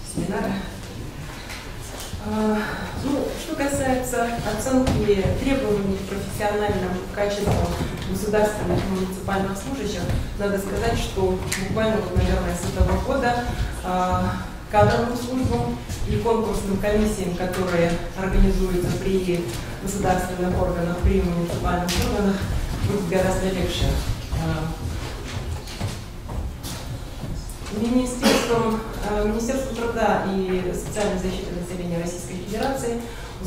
семинара. Что касается оценки требований к профессиональным качествам государственных и муниципальных служащих, надо сказать, что буквально, наверное, с этого года кадровым службам и конкурсным комиссиям, которые организуются при государственных органах, при муниципальных органах, будет гораздо легче. Министерством труда и социальной защиты населения Российской Федерации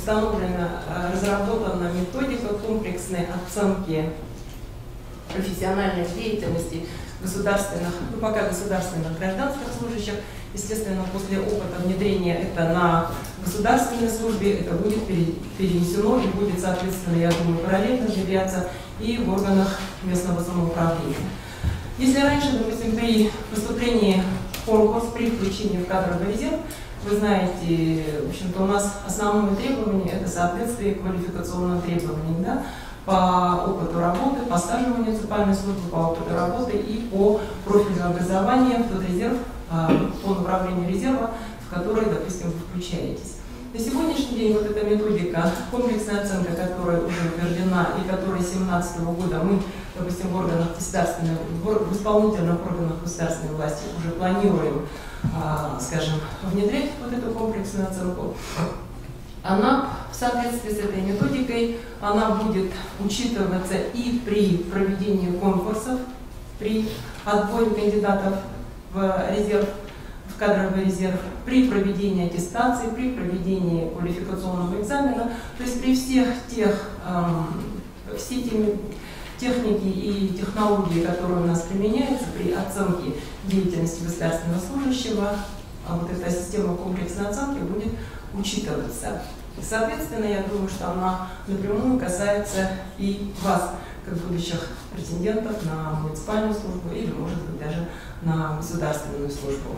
разработана методика комплексной оценки профессиональной деятельности государственных, пока государственных гражданских служащих. Естественно, после опыта внедрения это на государственной службе, это будет перенесено и будет, соответственно, я думаю, параллельно внедряться и в органах местного самоуправления. Если раньше, допустим, при поступлении в конкурс, при включении в кадровый резерв, вы знаете, в общем-то, у нас основное требование – это соответствие квалификационным требованиям, да, по опыту работы, по стажу муниципальной службы, по опыту работы и по профилю образования в тот резерв, по направлению резерва, в который, допустим, вы включаетесь. На сегодняшний день вот эта методика, комплексная оценка, которая уже утверждена и которой с 2017 года мы, допустим, в органах государственной, в исполнительных органах государственной власти уже планируем, скажем, внедрять вот эту комплексную оценку, она в соответствии с этой методикой, она будет учитываться и при проведении конкурсов, при отборе кандидатов в резерв, в кадровый резерв, при проведении аттестации, при проведении квалификационного экзамена, то есть при всех тех, все те техники и технологии, которые у нас применяются при оценке деятельности государственного служащего, вот эта система комплексной оценки будет учитываться. Соответственно, я думаю, что она напрямую касается и вас, как будущих претендентов на муниципальную службу или, может быть, даже на государственную службу.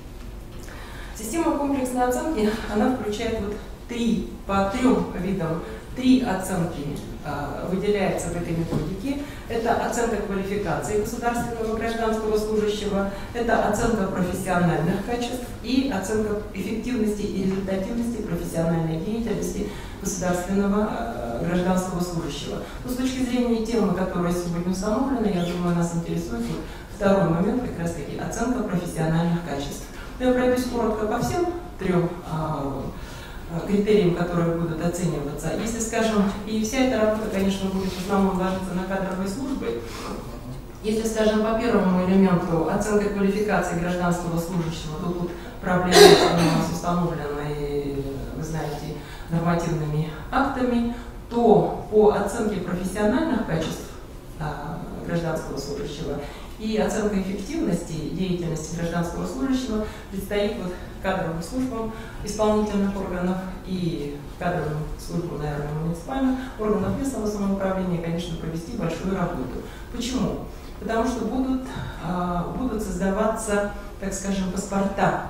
Система комплексной оценки, она включает вот по трем видам, три оценки выделяется в этой методике. Это оценка квалификации государственного гражданского служащего, это оценка профессиональных качеств и оценка эффективности и результативности профессиональной деятельности государственного гражданского служащего. Но с точки зрения темы, которая сегодня установлена, я думаю, нас интересует второй момент, как раз таки оценка профессиональных качеств. Я пройдусь коротко по всем трем критериям, которые будут оцениваться. Если, скажем, и вся эта работа, конечно, будет в основном ложиться на кадровые службы, если, скажем, по первому элементу оценка квалификации гражданского служащего, то тут проблемы у нас установлены, вы знаете, нормативными актами, то по оценке профессиональных качеств гражданского служащего и оценка эффективности деятельности гражданского служащего предстоит вот кадровым службам исполнительных органов и кадровым службам, наверное, муниципальных органов местного самоуправления, конечно, провести большую работу. Почему? Потому что будут создаваться, так скажем, паспорта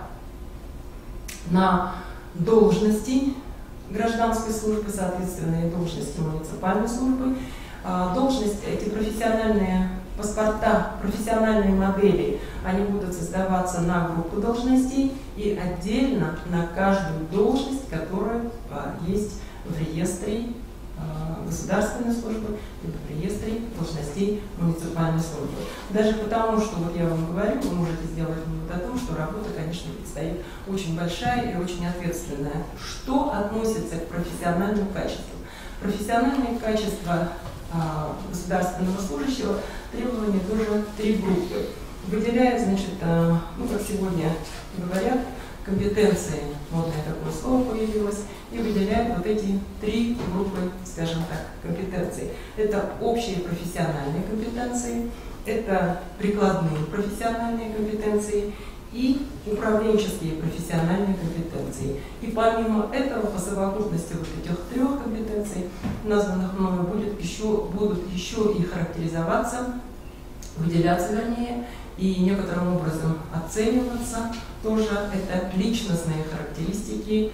на должности гражданской службы, соответственно, и должности муниципальной службы. Должность, эти профессиональные паспорта, профессиональные модели, они будут создаваться на группу должностей и отдельно на каждую должность, которая есть в реестре государственной службы и в реестре должностей муниципальной службы. Даже потому, что, вот я вам говорю, вы можете сделать вывод о том, что работа, конечно, предстоит очень большая и очень ответственная. Что относится к профессиональным качествам? Профессиональные качества государственного служащего требования тоже три группы. Выделяют, значит, ну, как сегодня говорят, компетенции, модное такое слово появилось, и выделяют вот эти три группы, скажем так, компетенций. Это общие профессиональные компетенции, это прикладные профессиональные компетенции и управленческие профессиональные компетенции. И помимо этого, по совокупности вот этих трех компетенций, названных мною, будут еще и характеризоваться, выделяться, вернее, и некоторым образом оцениваться тоже это личностные характеристики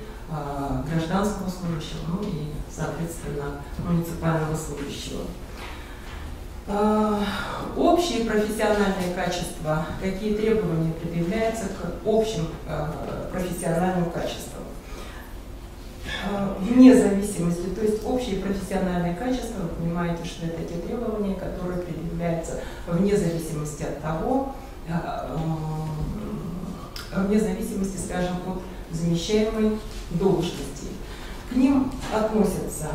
гражданского служащего, ну и, соответственно, муниципального служащего. Общие профессиональные качества, какие требования предъявляются к общим профессиональным качествам. Вне зависимости, то есть общие профессиональные качества, вы понимаете, что это те требования, которые предъявляются вне зависимости от того, вне зависимости, скажем, от замещаемой должности. К ним относятся,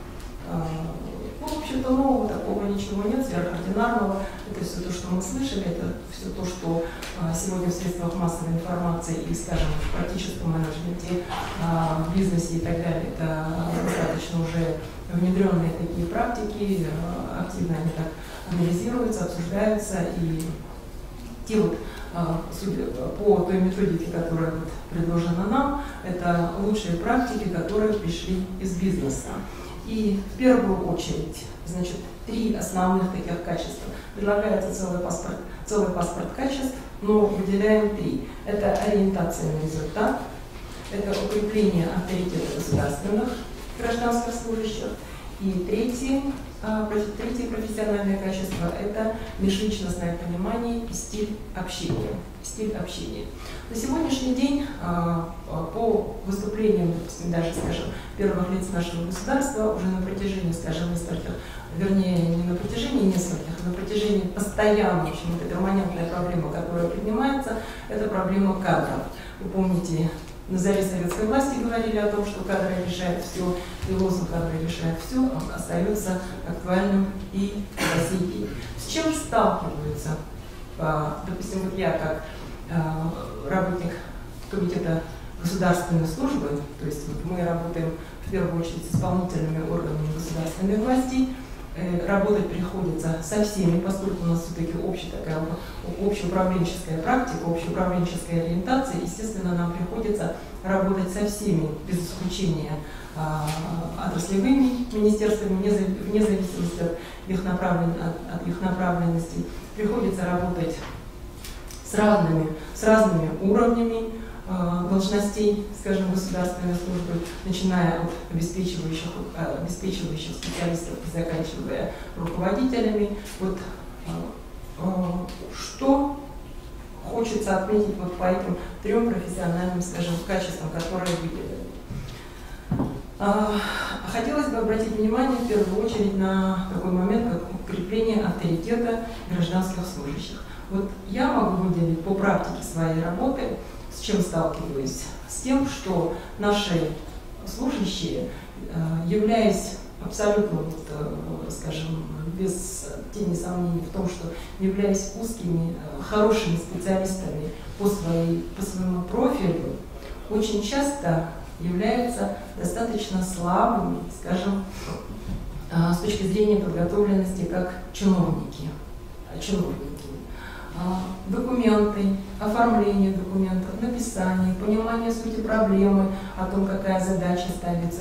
в общем-то, нового такого ничего нет, сверхординарного. Это все то, что мы слышали, это все то, что сегодня в средствах массовой информации и, скажем, в практическом менеджменте, в бизнесе и так далее, это достаточно уже внедренные такие практики, активно они так анализируются, обсуждаются, и те вот, судя по той методике, которая вот предложена нам, это лучшие практики, которые пришли из бизнеса. И в первую очередь, значит, 3 основных таких качества. Предлагается целый паспорт качеств, но выделяем 3. Это ориентация на результат, это укрепление авторитета государственных гражданских служащих, и третье профессиональное качество – это межличностное понимание и стиль общения. На сегодняшний день по выступлениям, даже, скажем, первых лиц нашего государства уже на протяжении, скажем, нескольких, вернее, не на протяжении нескольких, а на протяжении постоянно, в общем, это перманентная проблема, которая поднимается, это проблема кадров. Вы помните, на заре советской власти говорили о том, что кадры решают все, и лозунг «кадры решают все» он остается актуальным и по сей день. С чем сталкиваются, допустим, вот я как работник комитета государственной службы, то есть вот мы работаем в первую очередь с исполнительными органами государственной власти, работать приходится со всеми, поскольку у нас все-таки такая общеуправленческая практика, общеуправленческая ориентация, естественно, нам приходится работать со всеми, без исключения отраслевыми министерствами, вне зависимости от их направленности. Приходится работать с разными уровнями должностей, скажем, государственной службы, начиная от обеспечивающих специалистов и заканчивая руководителями. Вот что хочется отметить вот по этим 3 профессиональным, скажем, качествам, которые выделены. Хотелось бы обратить внимание в первую очередь на такой момент, как укрепление авторитета гражданских служащих. Вот я могу выделить по практике своей работы, с чем сталкиваюсь? С тем, что наши служащие, являясь абсолютно, скажем, без тени сомнений в том, что являясь узкими, хорошими специалистами по своему профилю, очень часто являются достаточно слабыми, скажем, с точки зрения подготовленности как чиновники. Документы, оформление документов, написание, понимание сути проблемы, о том, какая задача ставится,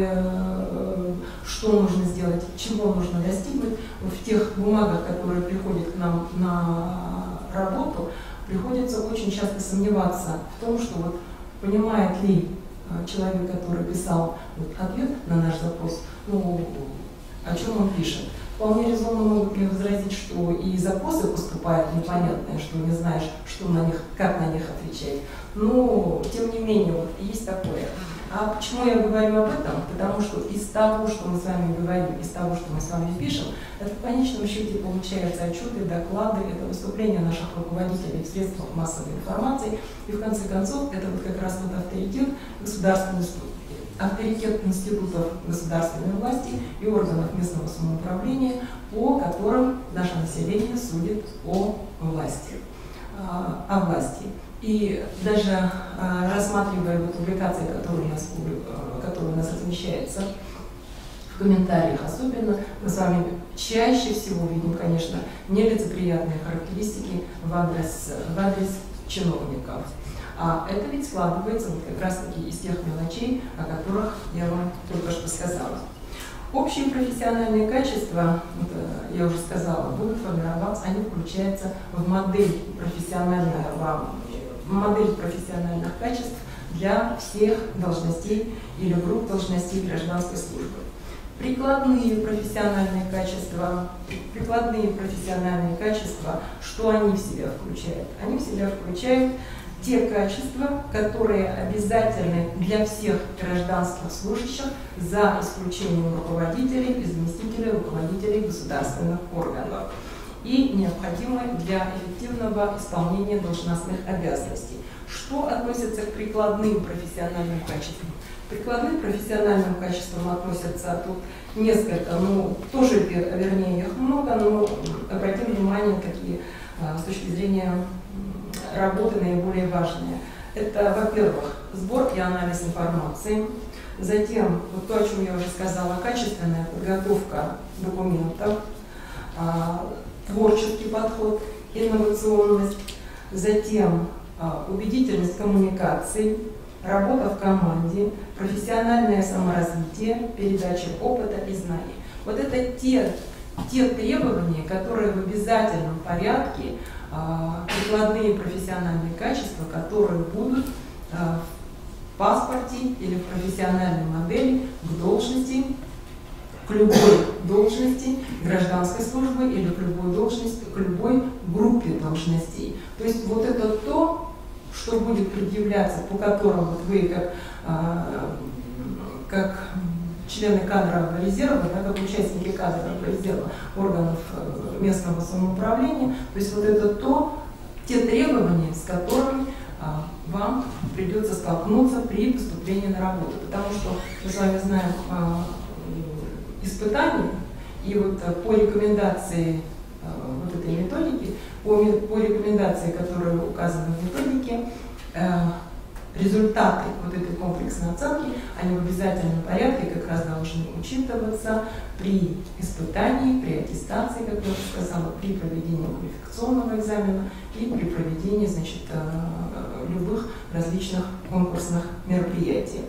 что нужно сделать, чего нужно достигнуть. В тех бумагах, которые приходят к нам на работу, приходится очень часто сомневаться в том, что вот, понимает ли человек, который писал ответ на наш запрос, о чем он пишет. Вполне резонно могут мне возразить, что и запросы поступают непонятные, что не знаешь, как на них отвечать. Но, тем не менее, вот есть такое. А почему я говорю об этом? Потому что из того, что мы с вами говорим, из того, что мы с вами пишем, это в конечном счете получаются отчеты, доклады, это выступления наших руководителей в средствах массовой информации. И в конце концов, это вот как раз вот авторитет государственной службы. Авторитет институтов государственной власти и органов местного самоуправления, по которым наше население судит о власти. И даже рассматривая вот публикации, которые у нас размещаются в комментариях особенно, мы с вами чаще всего видим, конечно, нелицеприятные характеристики в адрес чиновников. А это ведь складывается вот как раз-таки из тех мелочей, о которых я вам только что сказала. Общие профессиональные качества, я уже сказала, будут формироваться, они включаются в модель профессиональных качеств для всех должностей или групп должностей гражданской службы. Прикладные профессиональные качества, что они в себя включают? Они в себя включают те качества, которые обязательны для всех гражданских служащих, за исключением руководителей и заместителей руководителей государственных органов, и необходимы для эффективного исполнения должностных обязанностей. Что относится к прикладным профессиональным качествам? К прикладным профессиональным качествам относятся тут несколько, тоже, вернее, их много, но обратим внимание, какие с точки зрения работы наиболее важные. Это, во-первых, сбор и анализ информации, затем, вот то, о чем я уже сказала, качественная подготовка документов, творческий подход, инновационность, затем убедительность коммуникаций, работа в команде, профессиональное саморазвитие, передача опыта и знаний. Вот это те требования, которые в обязательном порядке, прикладные профессиональные качества, которые будут в паспорте или в профессиональной модели к должности, к любой должности гражданской службы или к любой должности, к любой группе должностей. То есть вот это то, что будет предъявляться, по которому вот вы как члены кадрового резерва, как участники кадрового резерва органов местного самоуправления, то есть вот это те требования, с которыми вам придется столкнуться при поступлении на работу. Потому что мы с вами знаем испытания, и вот по рекомендации вот этой методики, по рекомендации, которые указаны в методике, результаты вот этой комплексной оценки, они в обязательном порядке как раз должны учитываться при испытании, при аттестации, как я уже сказала, при проведении квалификационного экзамена и при проведении, любых различных конкурсных мероприятий.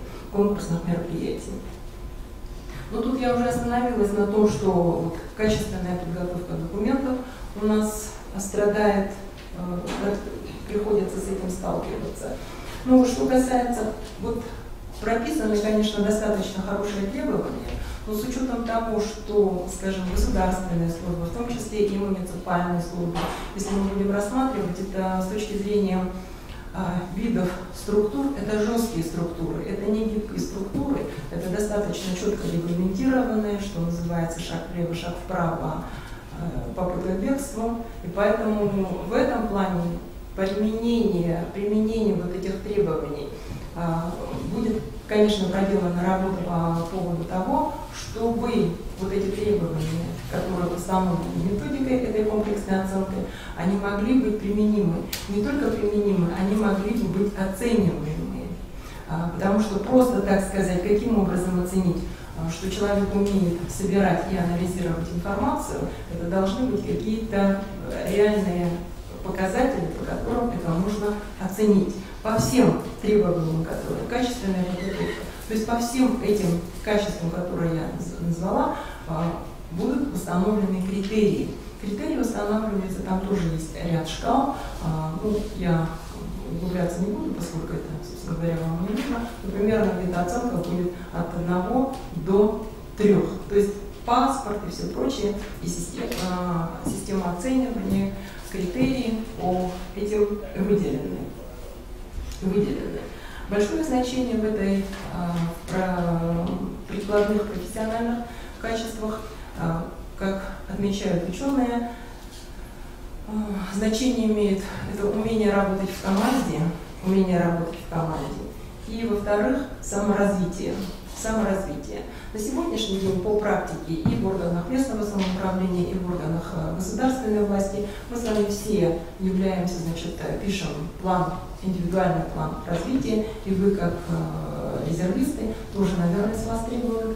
Но тут я уже остановилась на том, что вот качественная подготовка документов у нас страдает, приходится с этим сталкиваться. Ну, что касается, вот прописаны, конечно, достаточно хорошие требования, но с учетом того, что, скажем, государственная служба, в том числе и муниципальная служба, если мы будем рассматривать это с точки зрения видов структур, это жесткие структуры, это не гибкие структуры, это достаточно четко регламентированные, что называется, шаг влево, шаг вправо, попытка к бегству, и поэтому в этом плане применение вот этих требований будет, конечно, проделана работа по поводу того, чтобы вот эти требования, которые установлены методикой этой комплексной оценки, они могли быть применимы. Не только применимы, они могли бы быть оцениваемы. Потому что просто так сказать, каким образом оценить, что человек умеет собирать и анализировать информацию, это должны быть какие-то реальные показатели, по которым это нужно оценить. По всем требованиям, которые качественная подготовка, то есть по всем этим качествам, которые я назвала, будут установлены критерии. Критерии устанавливаются, там тоже есть ряд шкал. Я углубляться не буду, поскольку это, собственно говоря, вам не нужно. Например, где-то оценка будет от 1 до 3. То есть паспорт и все прочее, и система оценивания, критерии по этим выделены. Большое значение в этой прикладных профессиональных качествах, как отмечают ученые, значение имеет это умение работать в команде, и, во-вторых, саморазвитие. На сегодняшний день по практике и в органах местного самоуправления, и в органах государственной власти мы с вами все являемся, пишем индивидуальный план развития, и вы, как резервисты, тоже, наверное, с вас требуют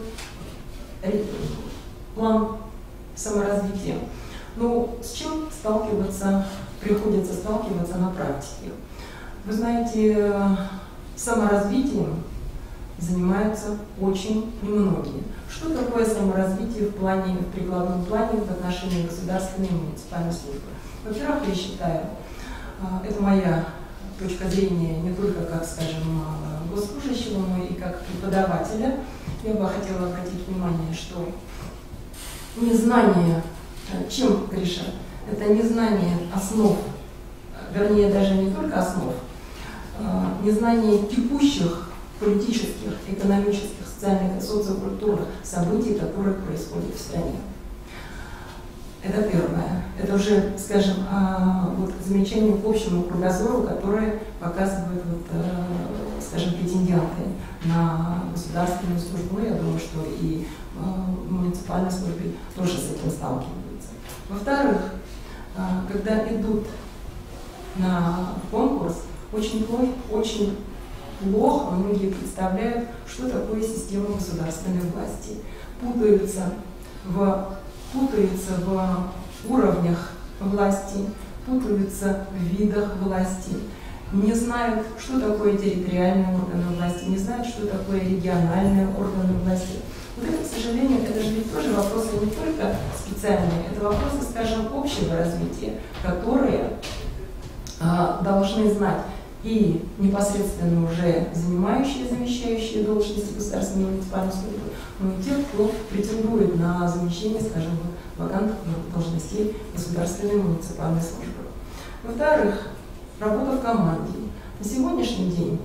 план саморазвития. Но с чем приходится сталкиваться на практике? Вы знаете, саморазвитием занимаются очень немногие. Что такое саморазвитие в прикладном плане в отношении государственной и муниципальной службы? Во-первых, я считаю, это моя точка зрения не только как, скажем, госслужащего, но и как преподавателя. я бы хотела обратить внимание, что незнание, чем грешат? Это незнание основ, вернее, даже не только основ, незнание текущих политических, экономических, социальных и социокультурных событий, которые происходят в стране. Это первое. Это уже, скажем, вот замечание к общему кругозору, которое показывают, скажем, претенденты на государственную службу. Я думаю, что и в муниципальной службе тоже с этим сталкиваются. Во-вторых, когда идут на конкурс, очень плохо многие представляют, что такое система государственной власти. Путаются в уровнях власти, путаются в видах власти, не знают, что такое территориальные органы власти, не знают, что такое региональные органы власти. Вот это, к сожалению, это же ведь тоже вопросы не только специальные, это вопросы, скажем, общего развития, которые должны знать и непосредственно уже занимающие, замещающие должности государственной муниципальной службы, но и те, кто претендует на замещение, скажем, вакантных должностей государственной муниципальной службы. Во-вторых, работа в команде. На сегодняшний день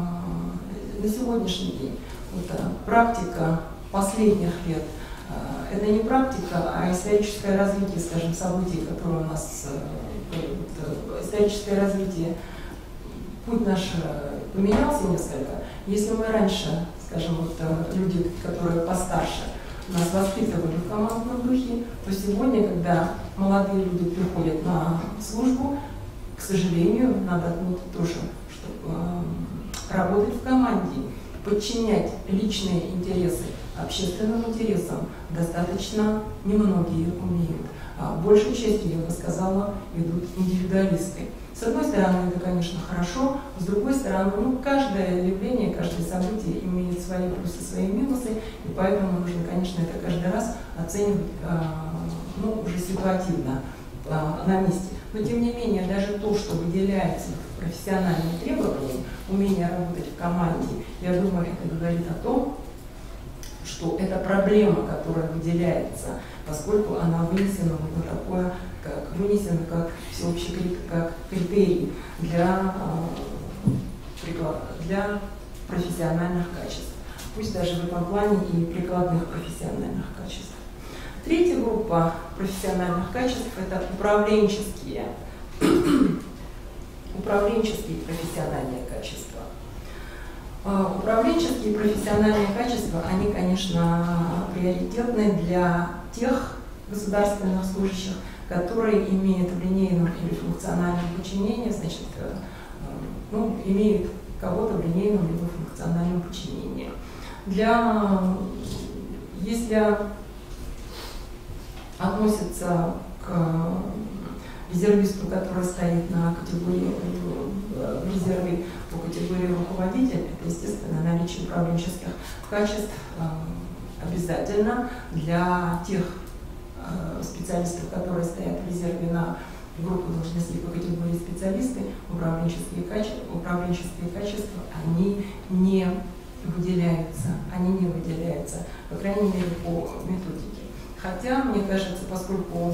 практика последних лет, это не практика, а историческое развитие, скажем, событий, которые у нас, историческое развитие, путь наш поменялся несколько. Если мы раньше, скажем, люди, которые постарше, нас воспитывали в командном духе, то сегодня, когда молодые люди приходят на службу, к сожалению, надо отметить тоже, что работать в команде, подчинять личные интересы общественным интересам достаточно немногие умеют. Большей частью, я бы сказала, идут индивидуалисты. С одной стороны, это, конечно, хорошо, с другой стороны, каждое явление, каждое событие имеет свои плюсы, свои минусы, и поэтому нужно, конечно, это каждый раз оценивать уже ситуативно, на месте. Но, тем не менее, даже то, что выделяется в профессиональные требования, умение работать в команде, я думаю, это говорит о том, что это проблема, которая выделяется, поскольку она вынесена на такое, как всеобщий как критерий для профессиональных качеств, пусть даже в этом плане и прикладных профессиональных качеств. Третья группа профессиональных качеств – это управленческие профессиональные качества. Управленческие профессиональные качества, они, конечно, приоритетны для тех государственных служащих, которые имеют в линейном или функциональном подчинении, значит, имеют кого-то в линейном либо функциональном подчинении. Если относится к резервисту, который стоит на категории в резерве по категории руководителя, это, естественно, наличие управленческих качеств обязательно для тех специалистов, которые стоят в резерве на группу должностей по категории специалисты, управленческие качества, они не выделяются, по крайней мере, по методике. Хотя, мне кажется, поскольку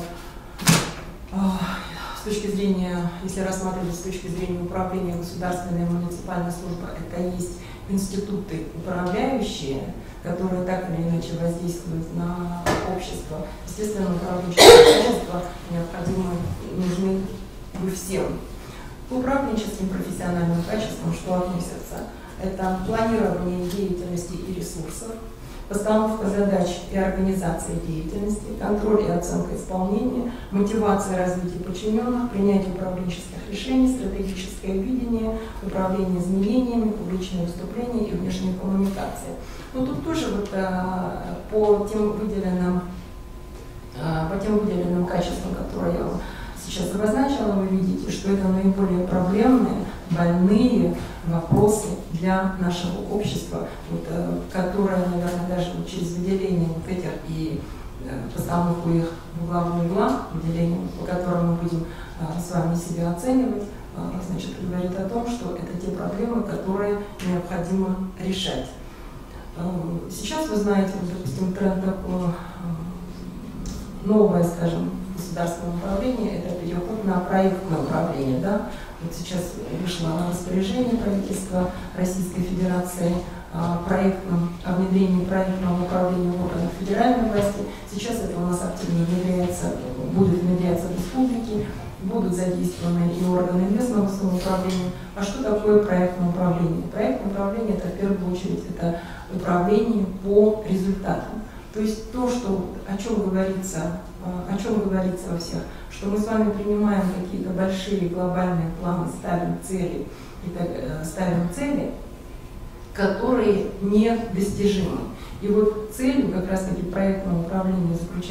с точки зрения, если рассматривать с точки зрения управления государственной и муниципальной службы, это есть институты управляющие, которые так или иначе воздействуют на общество. Естественно, управленческие качества нужны всем. К управленческим профессиональным качествам что относятся? Это планирование деятельности и ресурсов, постановка задач и организация деятельности, контроль и оценка исполнения, мотивация развития подчиненных, принятие управленческих решений, стратегическое видение, управление изменениями, публичные выступления и внешние коммуникации. Но тут тоже по тем выделенным качествам, которые я сейчас обозначила, вы видите, что это наиболее проблемные, больные вопросы для нашего общества, которые, наверное, даже через выделение этих и постановку их в главный угла, выделение, по которым мы будем с вами себя оценивать, значит, говорит о том, что это те проблемы, которые необходимо решать. Сейчас вы знаете, вот, допустим, тренд такой, новое, скажем, государственное управление, это переход на проектное управление. Да? Вот сейчас вышло распоряжение правительства Российской Федерации о внедрении проектного управления в органах федеральной власти. Сейчас это у нас активно будет внедряться в республике, будут задействованы и органы местного самоуправления. А что такое проектное управление? Проектное управление — это в первую очередь это управление по результатам. То есть то, о чем говорится во всех, что мы с вами принимаем какие-то большие глобальные планы, ставим цели, которые недостижимы. И вот цель проектного управления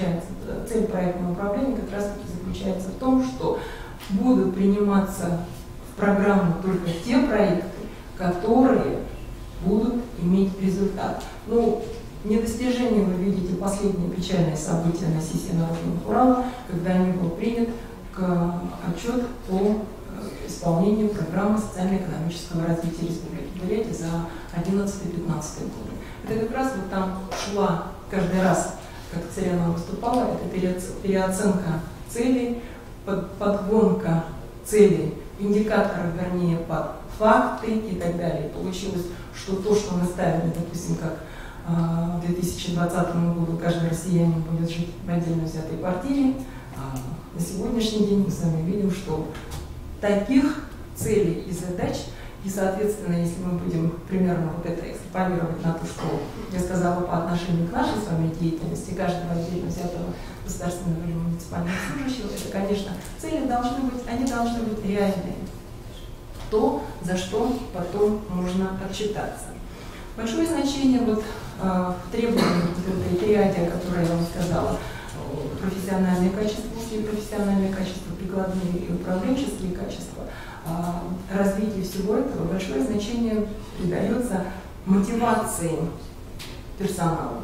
как раз таки заключается в том, что будут приниматься в программу только те проекты, которые будут иметь результат. Недостижение вы видите последнее печальное событие на сессии Народного Урала, когда не был принят отчет по исполнению программы социально-экономического развития республики Бурятия за 2011-2015 годы. Это как раз вот там шла каждый раз, как Царянова выступала, это переоценка целей, подгонка целей, индикаторов, вернее, под факты и так далее. Получилось, что то, что мы ставили, допустим, как в 2020 году каждый россиянин будет жить в отдельно взятой квартире, на сегодняшний день мы с вами видим, что таких целей и задач, и, соответственно, если мы будем примерно вот это экстраполировать на то, что я сказала по отношению к нашей с вами деятельности, каждого отдельно взятого государственного или муниципального служащего, это, конечно, цели должны быть реальные. То, за что потом можно отчитаться. Большое значение в требованиях этой триаде, о которой я вам сказала, профессиональные качества, узкие профессиональные качества, прикладные и управленческие качества, развитие всего этого большое значение придается мотивации персонала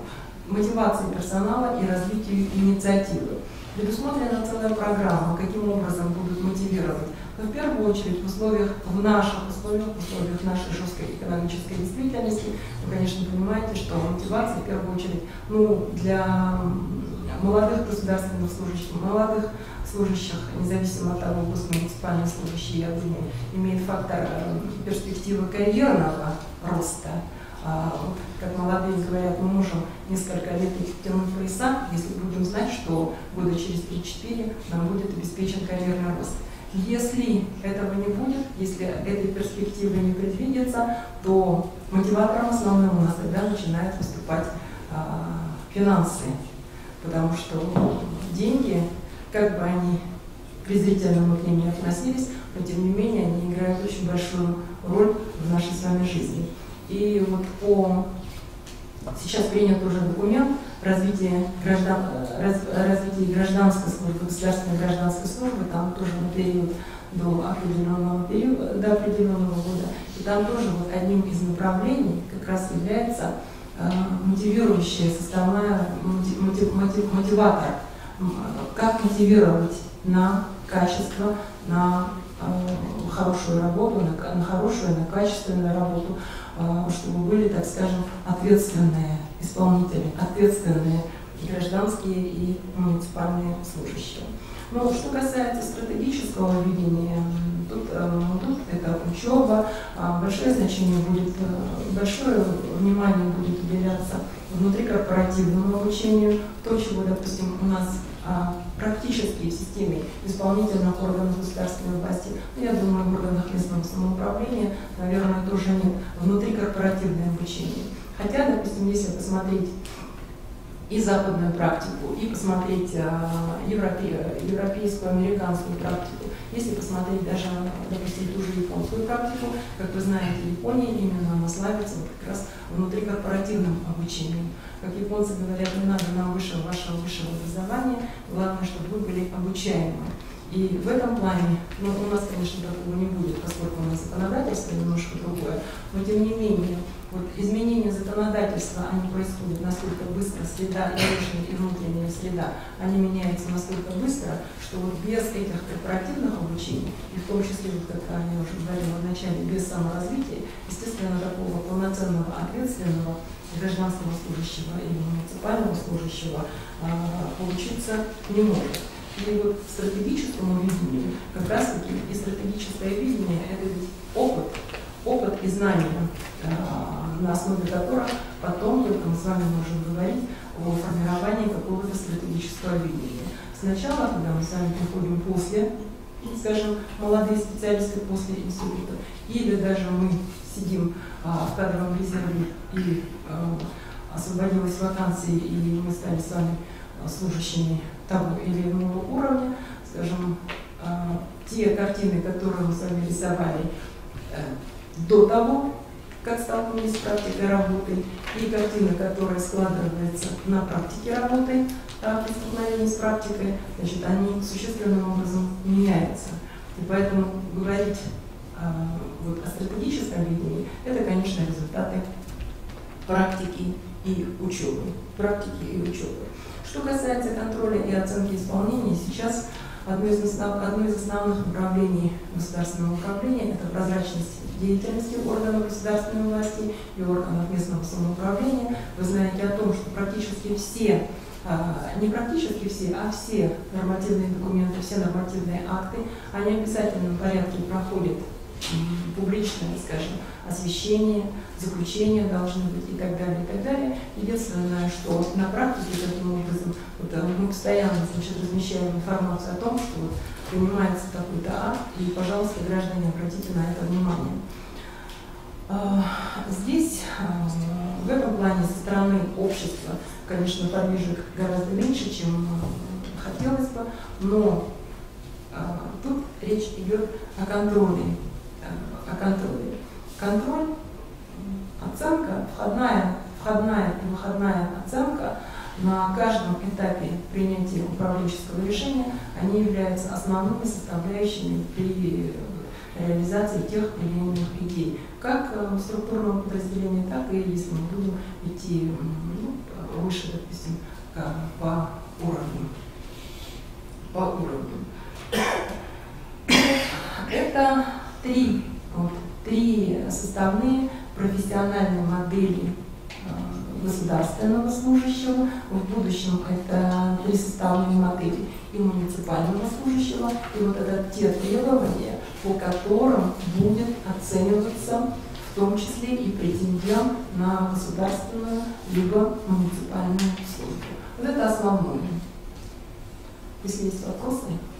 и развитию инициативы. Предусмотрена целая программа, каким образом будут мотивировать. Но в первую очередь в наших условиях нашей жесткой экономической действительности, вы, конечно, понимаете, что мотивация в первую очередь для молодых государственных служащих, независимо от того, муниципальные служащие, я думаю, имеет фактор перспективы карьерного роста. Как молодые говорят, мы можем несколько лет тянуть пояса, если будем знать, что года через 3-4 нам будет обеспечен карьерный рост. Если этого не будет, если этой перспективы не предвидится, то мотиватором основным у нас тогда начинают выступать финансы. Потому что деньги, как бы они презрительно мы к ним не относились, но тем не менее они играют очень большую роль в нашей с вами жизни. И вот сейчас принят уже документ развития гражданской службы, государственной гражданской службы, там тоже на период до определенного года. И там тоже одним из направлений как раз является мотивирующая составная, мотиватор, как мотивировать на качество, на хорошую работу, на хорошую, на качественную работу, чтобы были, так скажем, ответственные исполнители, ответственные гражданские и муниципальные служащие. Но что касается стратегического видения, тут это учеба, большое внимание будет уделяться внутрикорпоративному обучению, то, чего, допустим, у нас практически в системе исполнительных органов государственной власти, я думаю, в органах местного самоуправления, наверное, тоже нет, внутрикорпоративное обучение. Хотя, допустим, если посмотреть и западную практику, и посмотреть европейскую, американскую практику, если посмотреть даже, допустим, ту же японскую практику, как вы знаете, Япония именно она славится как раз внутрикорпоративным обучением. Как японцы говорят, не надо нам вашего высшего образования, главное, чтобы вы были обучаемы. И в этом плане, у нас, конечно, такого не будет, поскольку у нас законодательство немножко другое, но тем не менее, изменения законодательства, они происходят настолько быстро, среда, и внешняя, и внутренняя среда, они меняются настолько быстро, что без этих корпоративных обучений, и в том числе, как я уже говорила в начале, без саморазвития, естественно, такого полноценного, ответственного гражданского служащего или муниципального служащего получиться не может. И вот стратегическому видению, как раз таки и стратегическое видение — это ведь опыт и знания, на основе которых потом только мы с вами можем говорить о формировании какого-то стратегического видения. Сначала, когда мы с вами приходим после, скажем, молодые специалисты после института, или даже мы сидим в кадровом резерве и освободилась вакансия, и мы стали с вами служащими того или иного уровня, скажем, те картины, которые мы с вами рисовали до того, как столкнулись с практикой работы, и картина, которая складывается на практике работы, при столкновении с практикой, значит, они существенным образом меняются. И поэтому говорить вот о стратегическом видении — это, конечно, результаты практики и учебы. Что касается контроля и оценки исполнения, сейчас одно из основных направлений государственного управления — это прозрачность деятельности органов государственной власти и органов местного самоуправления. Вы знаете о том, что практически все, не практически все, а все нормативные документы, все нормативные акты, они в обязательном порядке проходят публичное, скажем, освещение, заключения должны быть и так далее, и так далее. Единственное, что на практике таким образом мы постоянно, значит, размещаем информацию о том, что вот принимается такой-то акт, и, пожалуйста, граждане, обратите на это внимание. Здесь, в этом плане, со стороны общества, конечно, подвижек гораздо меньше, чем хотелось бы, но тут речь идет о контроле. Контроль, оценка, входная и выходная оценка на каждом этапе принятия управленческого решения, они являются основными составляющими при реализации тех или иных идей, как структурного подразделения, так и если мы будем идти выше, допустим, по уровню. Это три составные профессиональные модели государственного служащего. В будущем это три составные модели и муниципального служащего. И вот это те требования, по которым будет оцениваться в том числе и претендент на государственную либо муниципальную службу. Вот это основное. Если есть вопросы.